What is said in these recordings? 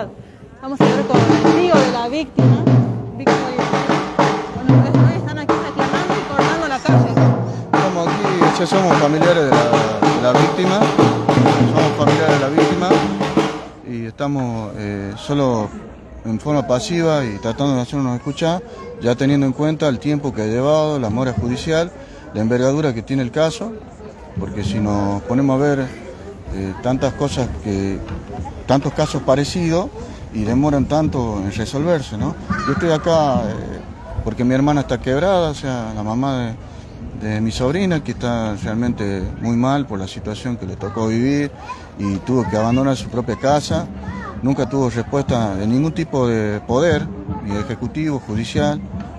seguridad. Vamos a ver con el tío de la víctima. Bueno, ustedes están aquí reclamando y cortando la calle. Estamos aquí, ya somos familiares de la víctima, y estamos solo en forma pasiva y tratando de hacernos escuchar, ya teniendo en cuenta el tiempo que ha llevado, la mora judicial, la envergadura que tiene el caso, porque si nos ponemos a ver tantos casos parecidos y demoran tanto en resolverse, ¿no? Yo estoy acá porque mi hermana está quebrada, o sea, la mamá de mi sobrina, que está realmente muy mal por la situación que le tocó vivir y tuvo que abandonar su propia casa. Nunca tuvo respuesta de ningún tipo de poder, ni ejecutivo, judicial,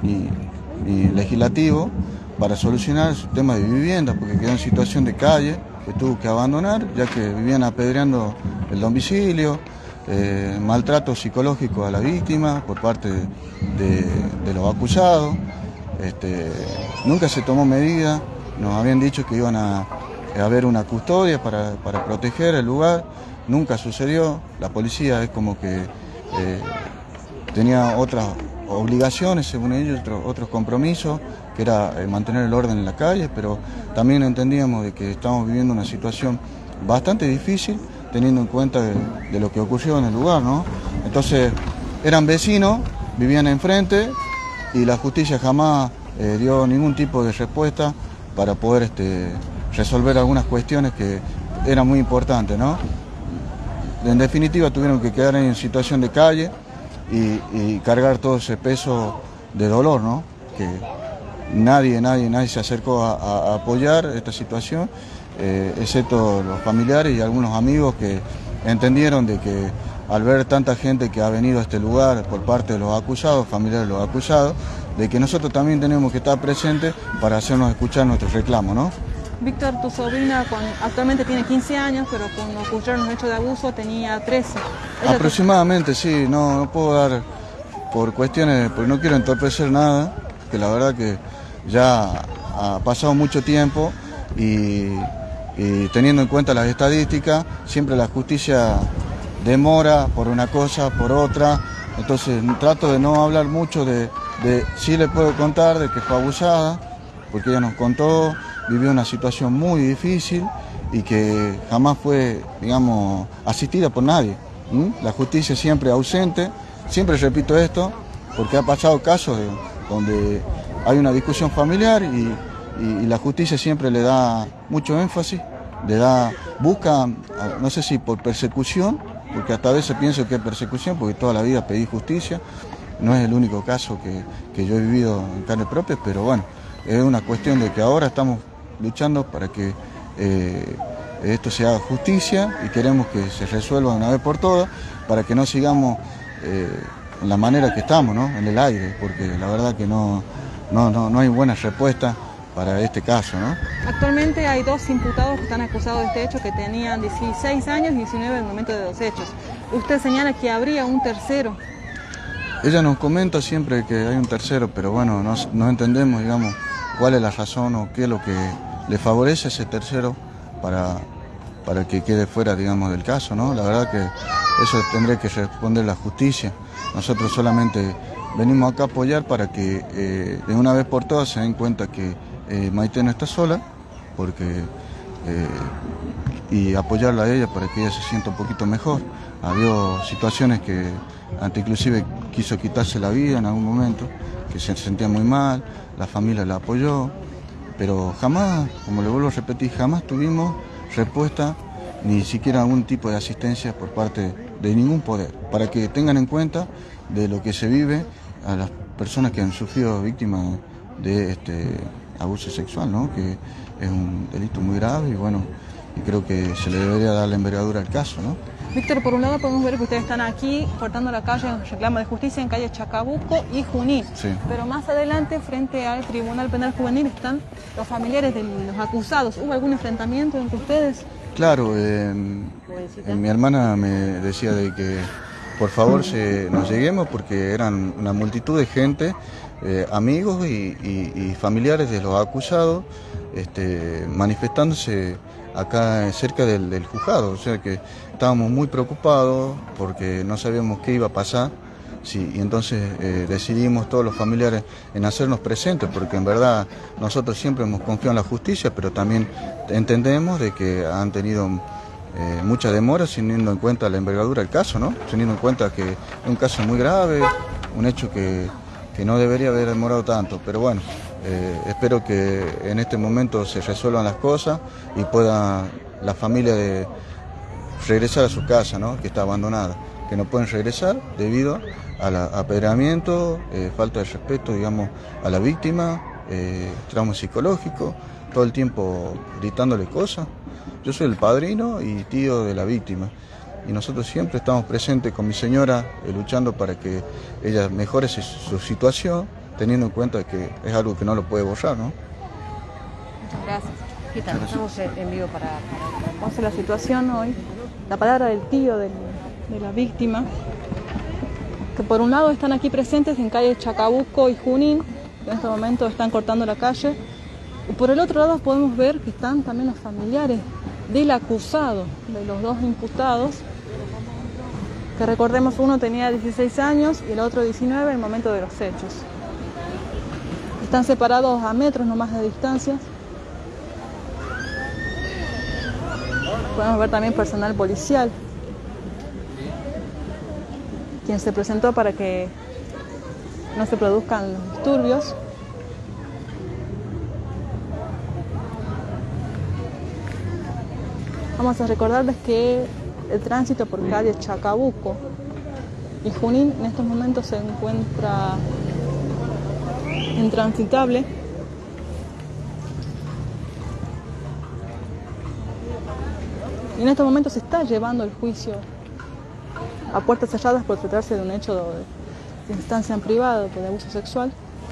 ni legislativo, para solucionar su tema de vivienda, porque quedó en situación de calle, que tuvo que abandonar, ya que vivían apedreando el domicilio, maltrato psicológico a la víctima por parte de los acusados. Nunca se tomó medida, nos habían dicho que iban a haber una custodia para proteger el lugar, nunca sucedió. La policía es como que tenía otras obligaciones, según ellos, otros compromisos, que era mantener el orden en la calle, pero también entendíamos de que estamos viviendo una situación bastante difícil, teniendo en cuenta de lo que ocurrió en el lugar, ¿no? Entonces, eran vecinos, vivían enfrente, y la justicia jamás dio ningún tipo de respuesta para poder resolver algunas cuestiones que eran muy importantes, ¿no? En definitiva tuvieron que quedar en situación de calle y cargar todo ese peso de dolor, ¿no? Que nadie se acercó a apoyar esta situación, excepto los familiares y algunos amigos que entendieron de que al ver tanta gente que ha venido a este lugar por parte de los acusados, familiares de los acusados, de que nosotros también tenemos que estar presentes para hacernos escuchar nuestros reclamos, ¿no? Víctor, tu sobrina actualmente tiene 15 años, pero cuando ocurrieron los hechos de abuso tenía 13. Aproximadamente, sí, no puedo dar por cuestiones, porque no quiero entorpecer nada, que la verdad que ya ha pasado mucho tiempo y teniendo en cuenta las estadísticas, siempre la justicia demora por una cosa, por otra, entonces trato de no hablar mucho sí le puedo contar de que fue abusada, porque ella nos contó, vivió una situación muy difícil y que jamás fue, digamos, asistida por nadie. La justicia siempre ausente, siempre repito esto, porque ha pasado casos donde hay una discusión familiar y la justicia siempre le da mucho énfasis, busca, no sé si por persecución, porque hasta a veces pienso que es persecución, porque toda la vida pedí justicia, no es el único caso que yo he vivido en carne propia, pero bueno, es una cuestión de que ahora estamos luchando para que esto se haga justicia y queremos que se resuelva de una vez por todas para que no sigamos en la manera que estamos, ¿no? En el aire, porque la verdad que no hay buena respuesta para este caso, ¿no? Actualmente hay 2 imputados que están acusados de este hecho que tenían 16 años y 19 en el momento de los hechos. Usted señala que habría un tercero. Ella nos comenta siempre que hay un tercero, pero bueno, no entendemos, digamos, cuál es la razón o qué es lo que le favorece a ese tercero para que quede fuera, digamos, del caso, ¿no? La verdad que eso tendría que responder la justicia. Nosotros solamente venimos acá a apoyar para que de una vez por todas se den cuenta que Maite no está sola, y apoyarla a ella para que ella se sienta un poquito mejor. Había situaciones que antes inclusive quiso quitarse la vida en algún momento, que se sentía muy mal, la familia la apoyó, pero jamás, como le vuelvo a repetir, jamás tuvimos respuesta, ni siquiera algún tipo de asistencia por parte de ningún poder, para que tengan en cuenta de lo que se vive a las personas que han sufrido víctimas de abuso sexual, ¿no? Que es un delito muy grave y bueno, y creo que se le debería dar la envergadura al caso, ¿no? Víctor, por un lado podemos ver que ustedes están aquí cortando la calle en reclamo de justicia en calle Chacabuco y Junín. Sí. Pero más adelante, frente al Tribunal Penal Juvenil, están los familiares de los acusados. ¿Hubo algún enfrentamiento entre ustedes? Claro, mi hermana me decía de que por favor nos lleguemos porque eran una multitud de gente, amigos y familiares de los acusados, manifestándose acá cerca del juzgado, o sea que estábamos muy preocupados porque no sabíamos qué iba a pasar. Sí, y entonces decidimos todos los familiares en hacernos presentes, porque en verdad nosotros siempre hemos confiado en la justicia, pero también entendemos de que han tenido mucha demora, teniendo en cuenta la envergadura del caso, ¿no? Teniendo en cuenta que es un caso muy grave, un hecho que no debería haber demorado tanto, pero bueno, espero que en este momento se resuelvan las cosas y pueda la familia regresar a su casa, ¿no? Que está abandonada, que no pueden regresar debido al apedreamiento, falta de respeto, digamos, a la víctima, trauma psicológico, todo el tiempo gritándole cosas. Yo soy el padrino y tío de la víctima y nosotros siempre estamos presentes con mi señora luchando para que ella mejore su situación, teniendo en cuenta que es algo que no lo puede borrar, ¿no? Muchas gracias. Gitano, estamos en vivo para conocer la situación hoy. La palabra del tío de la víctima, que por un lado están aquí presentes en calle Chacabuco y Junín, que en este momento están cortando la calle, y por el otro lado podemos ver que están también los familiares del acusado, de los dos imputados, que recordemos uno tenía 16 años y el otro 19 en el momento de los hechos. Están separados a metros nomás de distancia. Podemos ver también personal policial, quien se presentó para que no se produzcan los disturbios. Vamos a recordarles que el tránsito por calle Chacabuco y Junín en estos momentos se encuentra intransitable. Y en estos momentos se está llevando el juicio a puertas cerradas por tratarse de un hecho de instancia en privado, de abuso sexual.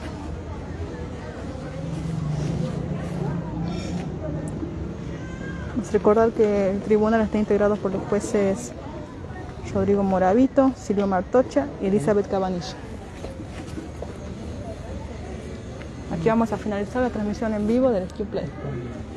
Vamos a recordar que el tribunal está integrado por los jueces Rodrigo Moravito, Silvio Martocha y Elizabeth Cabanilla. Aquí vamos a finalizar la transmisión en vivo del SQ Play.